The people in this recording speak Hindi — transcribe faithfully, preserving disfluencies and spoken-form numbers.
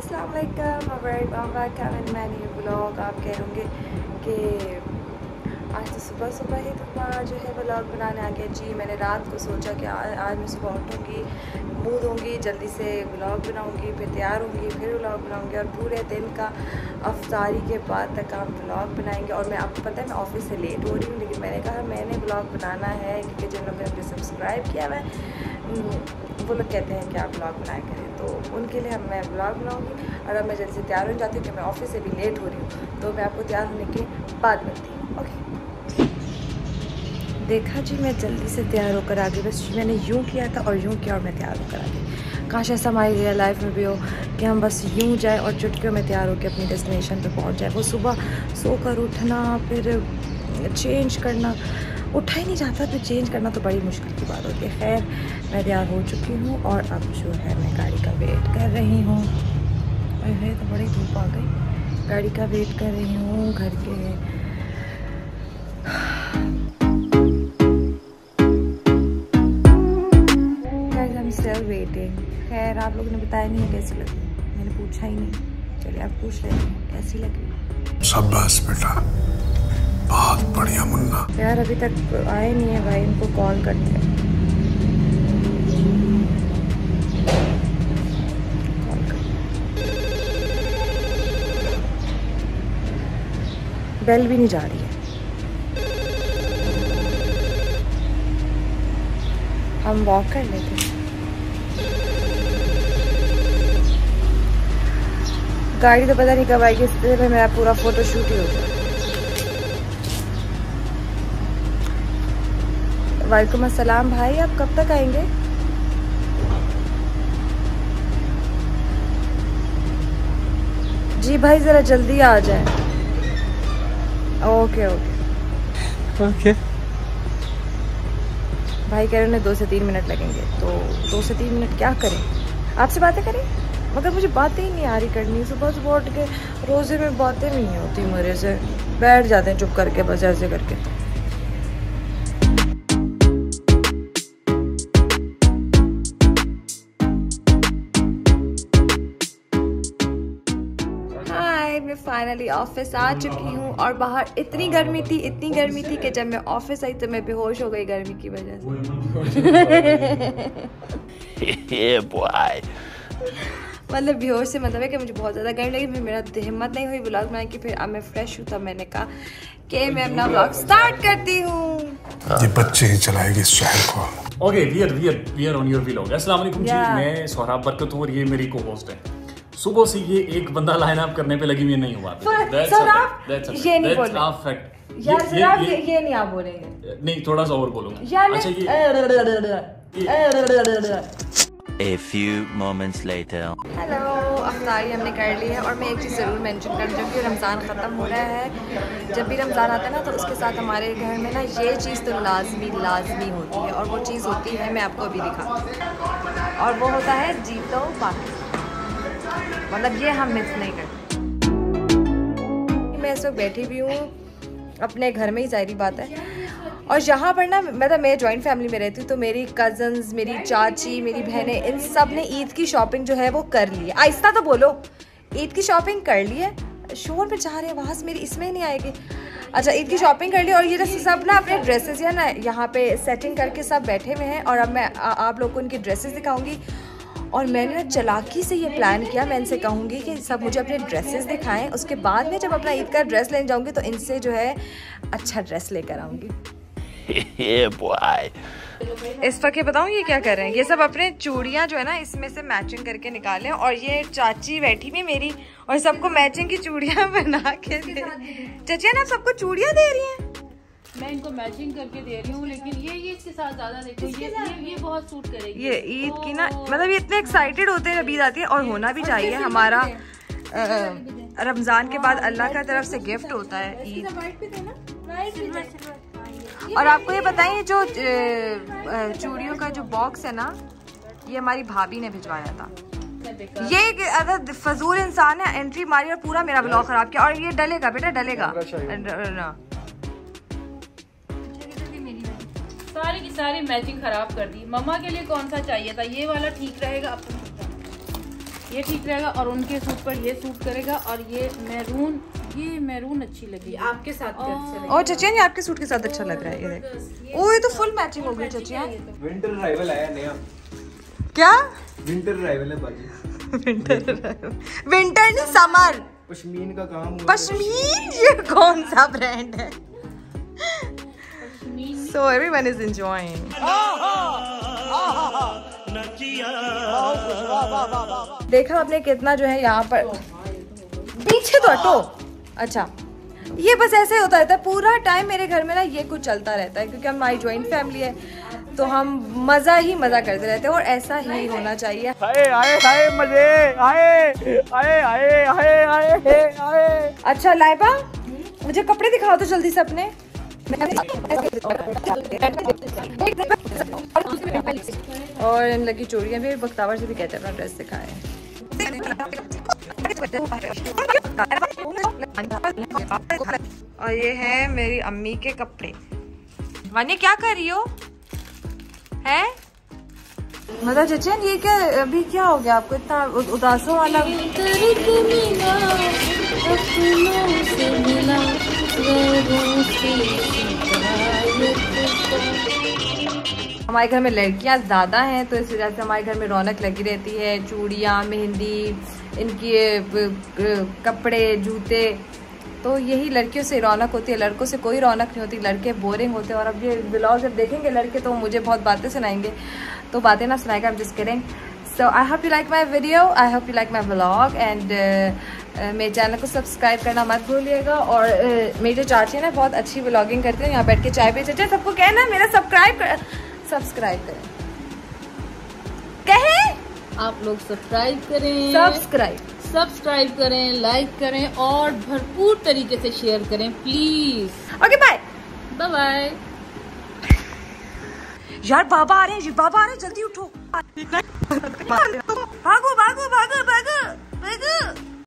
अस्सलाम वालेकुम, welcome back to my new vlog. आप कह होंगे कि आज तो सुबह सुबह ही तुम्हारा जो है व्लॉग बनाने आ गया। जी मैंने रात को सोचा कि आज, आज मैं सुबह उठूँगी, मुँह धोऊँगी, जल्दी से व्लॉग बनाऊँगी, फिर तैयार होंगी, फिर व्लॉग बनाऊँगी और पूरे दिन का अफ्तारी के बाद तक हम व्लॉग बनाएंगे। और मैं आपको पता है मैं ऑफिस से लेट हो रही हूँ, लेकिन मैंने कहा मैंने व्लॉग बनाना है क्योंकि जिन लोगों ने मुझे सब्सक्राइब किया है वो लोग कहते हैं कि आप व्लॉग बनाया करें, तो उनके लिए हम मैं व्लॉग बनाऊँगी। और अब मैं जल्दी से तैयार हो जाती हूँ कि मैं ऑफिस से भी लेट हो रही हूँ, तो मैं आपको तैयार होने के बाद मिलती हूँ। ओके, देखा जी मैं जल्दी से तैयार होकर आ गई। बस मैंने यूँ किया था और यूँ किया और मैं तैयार होकर आ गई। काश ऐसा हमारी रियल लाइफ में भी हो कि हम बस यूँ जाए और चुटकियों में तैयार होकर अपनी डेस्टिनेशन पे पहुँच जाए। वो सुबह सोकर उठना, फिर चेंज करना, उठा ही नहीं जाता, तो चेंज करना तो बड़ी मुश्किल की बात होती है। खैर मैं तैयार हो चुकी हूँ और अब जो है मैं गाड़ी का वेट कर रही हूँ। अरे तो बड़ी धूप आ गई। गाड़ी का वेट कर रही हूँ घर के। Guys I am still waiting. खैर आप लोगों ने बताया नहीं कैसी लगी, मैंने पूछा ही नहीं। चलिए आप पूछ रहे हैं कैसी लगी। शाबाश बेटा, बहुत बढ़िया मुन्ना। यार अभी तक आए नहीं है भाई, इनको कॉल करते हैं। कॉल कर, बेल भी नहीं जा रही है। हम वॉक कर लेते हैं। गाड़ी तो पता नहीं कब आएगी, इससे में मेरा पूरा फोटो शूट ही हो जाए। वालेकुम अस्सलाम भाई, आप कब तक आएंगे? जी भाई ज़रा जल्दी आ जाए। Okay okay okay. भाई कह रहे हैं दो से तीन मिनट लगेंगे, तो दो से तीन मिनट क्या करें, आपसे बातें करें। मगर मुझे बातें ही नहीं आ रही करनी। सुबह सुबह उठ के रोज़े में बातें नहीं होती मेरे से, बैठ जाते हैं चुप करके बस ऐसे करके। मैं फाइनली ऑफिस आ चुकी हूँ और बाहर इतनी गर्मी थी, इतनी गर्मी थी कि जब मैं ऑफिस आई तो मैं बेहोश हो गई गर्मी की वजह से। मतलब बेहोश से मतलब है कि मुझे बहुत ज़्यादा गर्मी लगी, फिर मेरा हिम्मत नहीं हुई व्लॉग बनाने की। फिर अब मैं फ्रेश हूँ, तब मैंने कहा कि मैं अपना व्लॉग स्टार्ट करती हूँ। ये बच्चे ही चलाएगी इस शहर को। Okay, we are we are we are on your vlog. अस्सलाम वालेकुम जी, मैं सोहराब बरकत हूँ और ये मेरी को होस्ट है। सुबह से ये एक बंदा लाइन अप करने पे लगी हुई नहीं हुआ। ये नहीं बोल यार, सराब ये, ये नहीं आप बोलेंगे। नहीं, थोड़ा सा और बोलूंगा। अच्छा ये A few moments later. Hello, अफ्तारी हमने कर ली है और मैं एक चीज़ ज़रूर मेंशन कर, जब भी रमज़ान ख़त्म हो रहा है, जब भी रमज़ान आता है ना, तो उसके साथ हमारे घर में ना ये चीज़ तो लाजमी लाजमी होती है। और वो चीज़ होती है, मैं आपको अभी दिखा, और वो होता है जीतो बाकी। मतलब ये हम मिस नहीं करते। मैं इस वक्त बैठी भी हूँ अपने घर में ही, ज़ाहिरी बात है। और यहाँ पर ना मतलब मैं जॉइंट फैमिली में रहती हूँ, तो मेरी कज़न्स, मेरी चाची, मेरी बहनें, इन सब ने ईद की शॉपिंग जो है वो कर ली है। आहिस्ता तो बोलो, ईद की शॉपिंग कर ली है। शोर पे जा रहे हैं, आवाज़ मेरी इसमें नहीं आएगी। अच्छा, ईद की शॉपिंग कर ली और ये जैसे सब ना अपने ड्रेसेस या ना यहाँ पे सेटिंग करके सब बैठे हुए हैं। और अब मैं आ, आप लोग को उनकी ड्रेसेस दिखाऊंगी। और मैंने ना चालाकी से ये प्लान किया, मैं इनसे कहूँगी कि सब मुझे अपने ड्रेसेस दिखाएं, उसके बाद में जब अपना ईद का ड्रेस लेने जाऊँगी तो इनसे जो है अच्छा ड्रेस लेकर आऊँगी। इस वक्त ये बताऊँ ये क्या कर रहे हैं, ये सब अपने चूड़ियाँ जो है ना इसमें से मैचिंग करके निकालें। और ये चाची बैठी भी मेरी और सबको मैचिंग की चूड़ियाँ बना के दे। चाची ना सबको चूड़ियाँ दे रही हैं, मैं इनको मैचिंग करके दे रही हूँ, लेकिन ये ये इसके साथ ज्यादा देखो, ये ये ये बहुत सूट करेगी। ये ईद की ना मतलब ये इतने एक्साइटेड होते हैं जब ईद आती है, और होना भी चाहिए। हमारा रमजान के बाद अल्लाह का तरफ से गिफ्ट होता है ईद। और आपको ये बताएं, जो चूड़ियों का जो बॉक्स है ना, ये हमारी भाभी ने भिजवाया था। ये अगर फजूल इंसान है, एंट्री मारी और पूरा मेरा ब्लॉग खराब किया। और ये डलेगा बेटा, डलेगा। सारी की सारी मैचिंग खराब कर दी। मम्मा के लिए कौन सा चाहिए था, ये वाला ठीक रहेगा। ये ठीक रहेगा और उनके सूट पर ये सूट करेगा। और ये मैरून, ये मैरून अच्छी लगी आपके साथ भी अच्छा लगेगा। और चचिया ये आपके सूट के साथ अच्छा लग रहा है। ये देख, ओ ये तो फुल मैचिंग हो गई चचिया। विंटर अराइवल आया नया। क्या विंटर अराइवल है बाजी। विंटर विंटर नहीं, समर। पश्मीन का काम हुआ। पश्मीन, ये कौन सा ब्रांड है? So everyone is enjoying. देखा आपने कितना जो है यहाँ पर, पीछे तो हटो। अच्छा, ये बस ऐसे होता रहता है पूरा टाइम मेरे घर में ना, ये कुछ चलता रहता है क्योंकि हमारी जॉइंट फैमिली है तो हम मज़ा ही मज़ा करते रहते हैं और ऐसा ही होना चाहिए। आए आए आए मजे आए आए आए आए आए आए। अच्छा लाइबा, मुझे कपड़े दिखाओ तो जल्दी से अपने। और इन लगी चोरियां भी, बख्तावर से भी कहते हैं अपना ड्रेस दिखाएं। और ये है मेरी अम्मी के कपड़े। वानी क्या कर रही हो है? मतलब चचन ये क्या अभी क्या हो गया आपको इतना उदासों वाला? हमारे घर में लड़कियां ज़्यादा हैं तो इस वजह से हमारे घर में रौनक लगी रहती है। चूड़ियाँ, मेहंदी, इनके कपड़े, जूते, तो यही लड़कियों से रौनक होती है। लड़कों से कोई रौनक नहीं होती, लड़के बोरिंग होते हैं। और अब ये व्लॉग जब देखेंगे लड़के तो मुझे बहुत बातें सुनाएंगे, तो बातें ना सुनाएगा, I'm just kidding. So I hope you like my video, I hope you like my vlog and uh, मेरे चैनल को सब्सक्राइब करना मत भूलिएगा। और uh, मेरे जो चाची हैं ना बहुत अच्छी व्लॉगिंग करते हैं, यहाँ बैठ के चाय पे। चाचा सबको कहना मेरा सब्सक्राइब कर, सब्सक्राइब करें, कहें आप लोग सब्सक्राइब करें, सब्सक्राइब सब्सक्राइब करें, लाइक करें और भरपूर तरीके से शेयर करें please. Okay bye bye bye. यार बाबा आ रहे हैं, बाबा आ रहे हैं, जल्दी उठो। भागो भागो भागो भागो भागो।